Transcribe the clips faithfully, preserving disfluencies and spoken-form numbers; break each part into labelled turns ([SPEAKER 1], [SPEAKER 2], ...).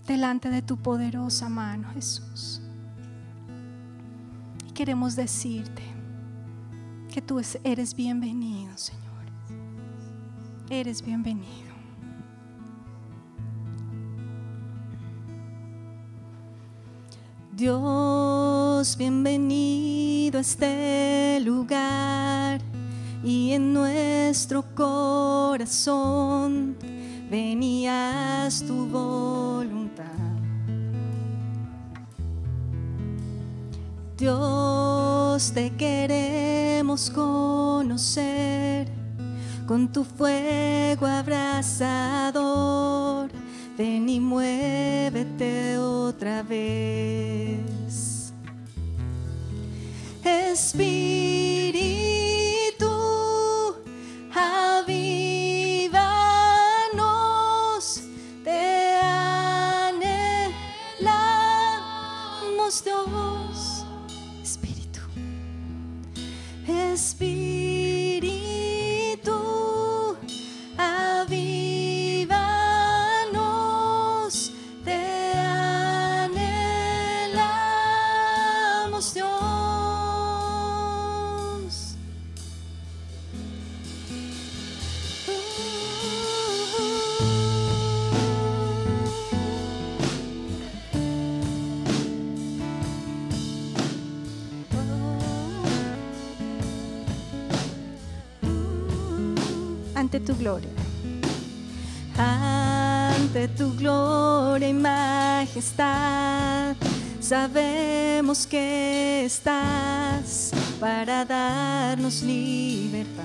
[SPEAKER 1] delante de tu poderosa mano, Jesús. Y queremos decirte que tú eres bienvenido, Señor. Eres bienvenido. Dios, bienvenido a este lugar y en nuestro corazón venías tu voluntad. Dios, te queremos conocer con tu fuego abrasador. Ven y muévete otra vez. Espíritu, avívanos, te anhelamos, Dios. Espíritu, Espíritu, avívanos, te anhelamos, Dios. Ante tu gloria, ante tu gloria y majestad, sabemos que estás para darnos libertad.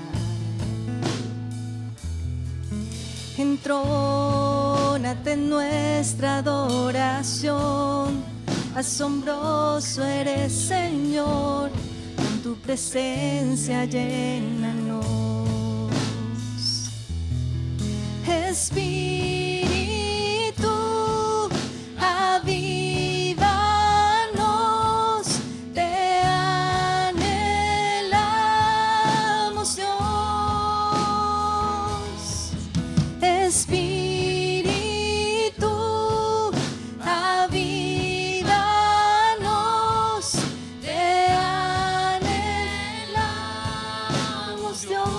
[SPEAKER 1] Entrónate en nuestra adoración, asombroso eres, Señor, con tu presencia llénanos. Espíritu, avívanos, te anhelamos, Dios. Espíritu, avívanos, te anhelamos, Dios.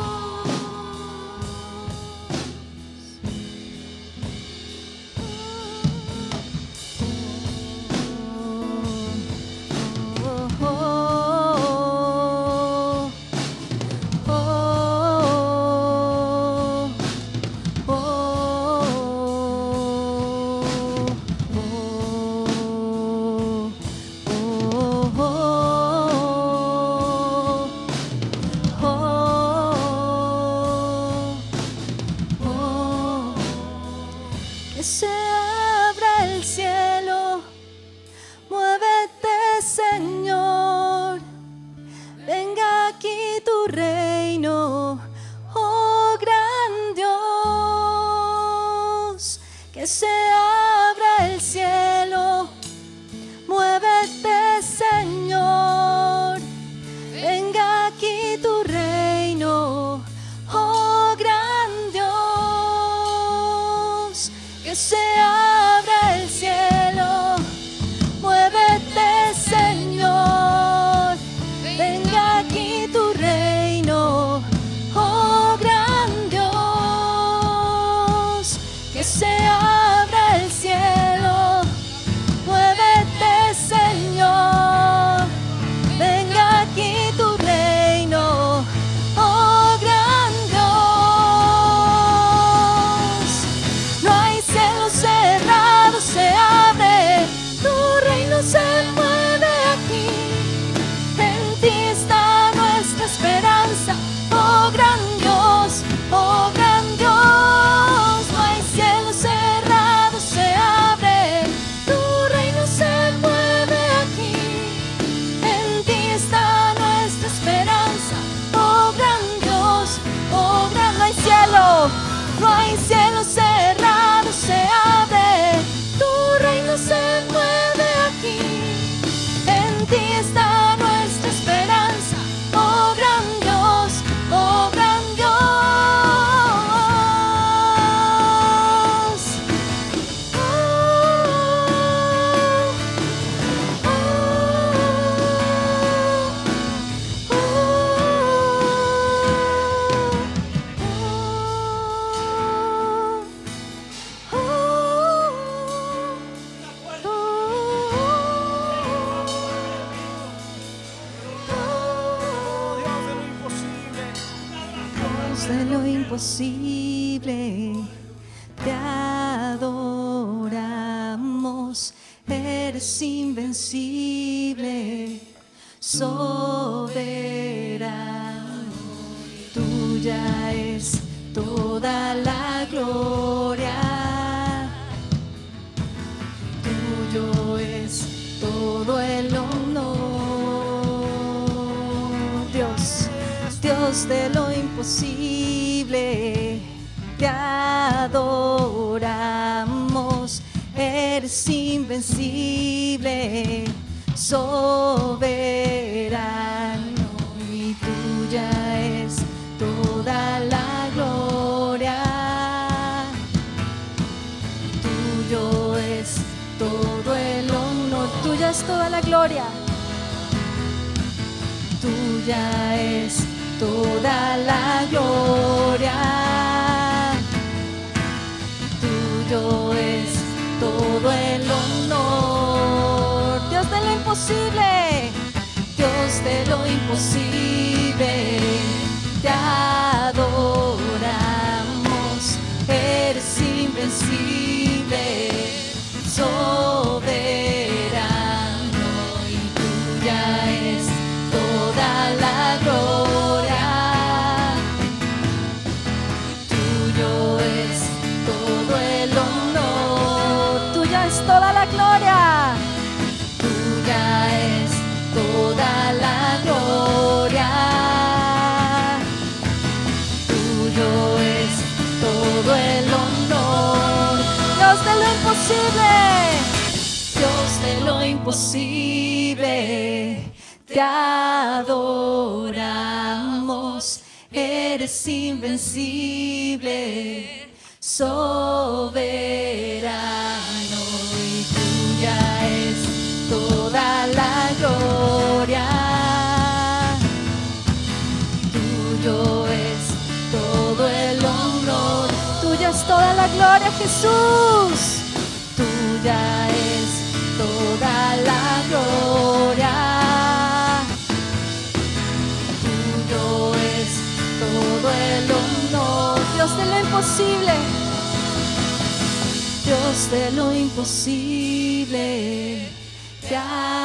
[SPEAKER 1] Que se abra el cielo, muévete, Señor, venga aquí tu reino, oh gran Dios. Que se abra el cielo, muévete, Señor, venga aquí tu reino, oh gran Dios. Que se abra el cielo, muévete, Señor, venga aquí tu reino, oh gran Dios. Que se abra el cielo, muévete, Señor, venga aquí tu reino, oh gran Dios. No hay cielo cerrado, se abre, tu reino se mueve aquí. En ti está nuestra esperanza, oh gran Dios, oh gran Dios. No hay cielo cerrado, se abre, tu reino se mueve aquí. En ti está nuestra esperanza, oh gran Dios, oh gran. No hay cielo, no hay cielo cerrado, se abre, tu reino se mueve aquí. En ti está nuestra esperanza, oh gran Dios, oh gran Dios. Oh, Dios de lo imposible, te adoramos. Eres invencible, soberano. Tuya es toda la gloria. Tuyo es todo el honor. Dios, Dios de lo imposible, te adoramos. Eres invencible, soberano, y tuya es toda la gloria. Tuyo es todo el honor, tuya es toda la gloria. Tuya es toda la gloria. Tuyo es todo el honor. Dios de lo imposible, Dios de lo imposible, te adoramos. Eres invencible, soberano, y tuya es toda la gloria. Tuyo es todo el honor. Tuya es toda la gloria. Tuya es toda la gloria. Tuyo es todo el honor. Dios de lo imposible, Dios de lo imposible, te adoramos. Eres invencible, soberano, y tuya es toda la gloria. Tuyo es todo el honor. Tuya es toda la gloria, Jesús. Tuya es toda la gloria. Tuyo es todo el honor. Dios de lo imposible, Dios de lo imposible, te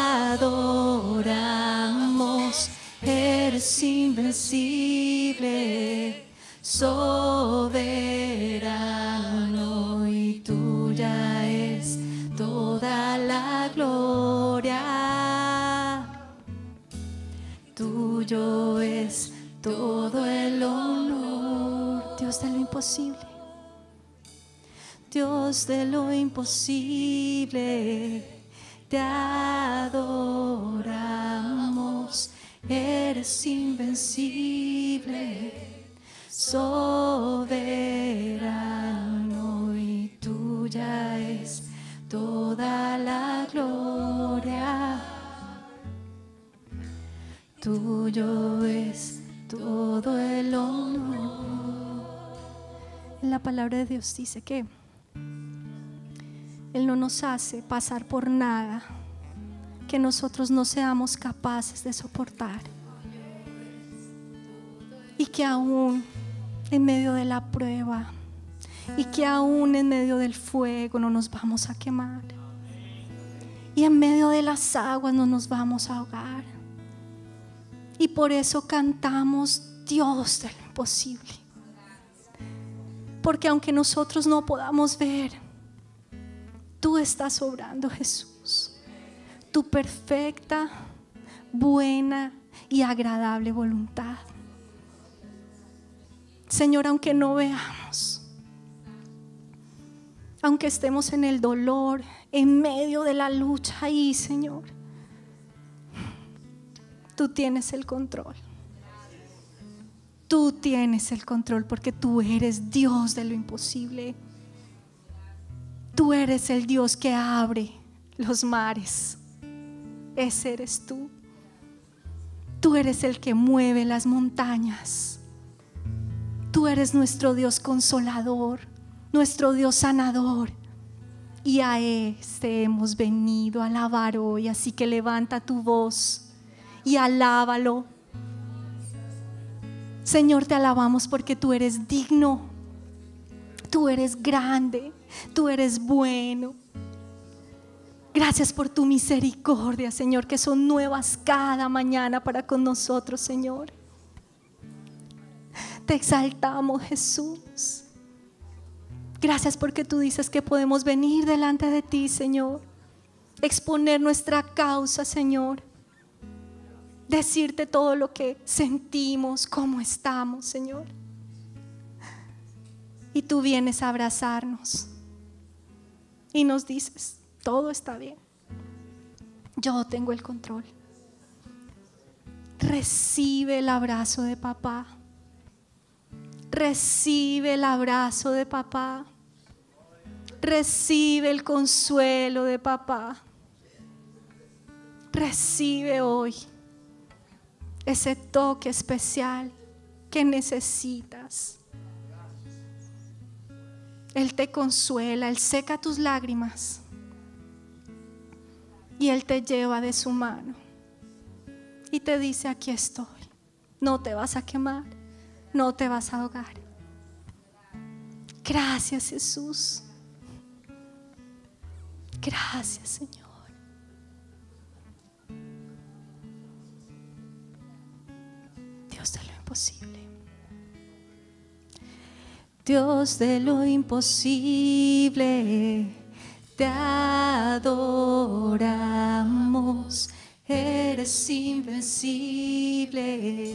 [SPEAKER 1] adoramos. Eres invencible, soberano, y tuya es toda la gloria. Tuyo es todo el honor. Dios de lo imposible, Dios de lo imposible, te adoramos. Eres invencible, soberano, y tuya es toda la gloria. Tuyo es todo el honor. La palabra de Dios dice que Él no nos hace pasar por nada que nosotros no seamos capaces de soportar, y que aún en medio de la prueba, y que aún en medio del fuego no nos vamos a quemar, y en medio de las aguas no nos vamos a ahogar. Y por eso cantamos Dios de lo imposible, porque aunque nosotros no podamos ver, tú estás obrando, Jesús. Tu perfecta, buena y agradable voluntad. Señor, aunque no veamos, aunque estemos en el dolor, en medio de la lucha ahí, Señor, tú tienes el control. Tú tienes el control, porque tú eres Dios de lo imposible. Tú eres el Dios que abre los mares. Ese eres tú. Tú eres el que mueve las montañas. Tú eres nuestro Dios consolador, nuestro Dios sanador. Y a este hemos venido a alabar hoy. Así que levanta tu voz y alábalo. Señor, te alabamos porque tú eres digno, tú eres grande, tú eres bueno. Gracias por tu misericordia, Señor, que son nuevas cada mañana para con nosotros, Señor. Te exaltamos, Jesús. Gracias porque tú dices que podemos venir delante de ti, Señor, exponer nuestra causa, Señor, decirte todo lo que sentimos, cómo estamos, Señor. Y tú vienes a abrazarnos y nos dices: todo está bien, yo tengo el control. Recibe el abrazo de papá. Recibe el abrazo de papá. Recibe el consuelo de papá. Recibe hoy ese toque especial que necesitas. Él te consuela, Él seca tus lágrimas y Él te lleva de su mano y te dice: aquí estoy, no te vas a quemar, no te vas a ahogar. Gracias, Jesús. Gracias, Señor. Dios de lo imposible. Dios de lo imposible, te adoramos. Eres invencible,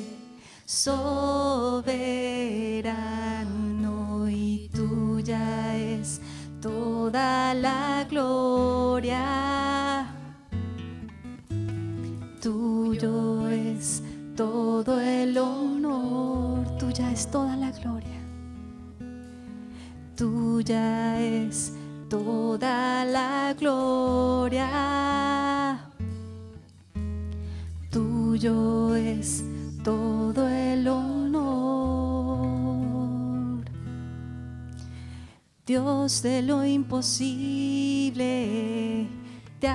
[SPEAKER 1] soberano, y tuya es toda la gloria. Tuyo es todo el honor, tuya es toda la gloria. Tuya es toda la gloria. Tuyo es todo el honor. Dios de lo imposible, te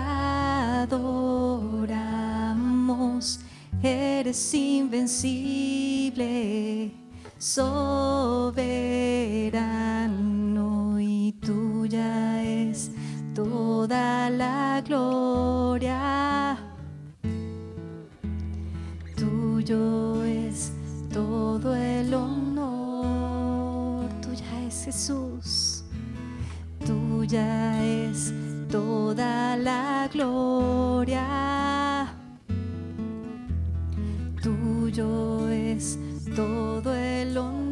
[SPEAKER 1] adoramos. Eres invencible, soberano, y tuya es toda la gloria. Tuyo es todo el honor. Tuya es, Jesús. Tuya es toda la gloria. Tuyo es todo el honor.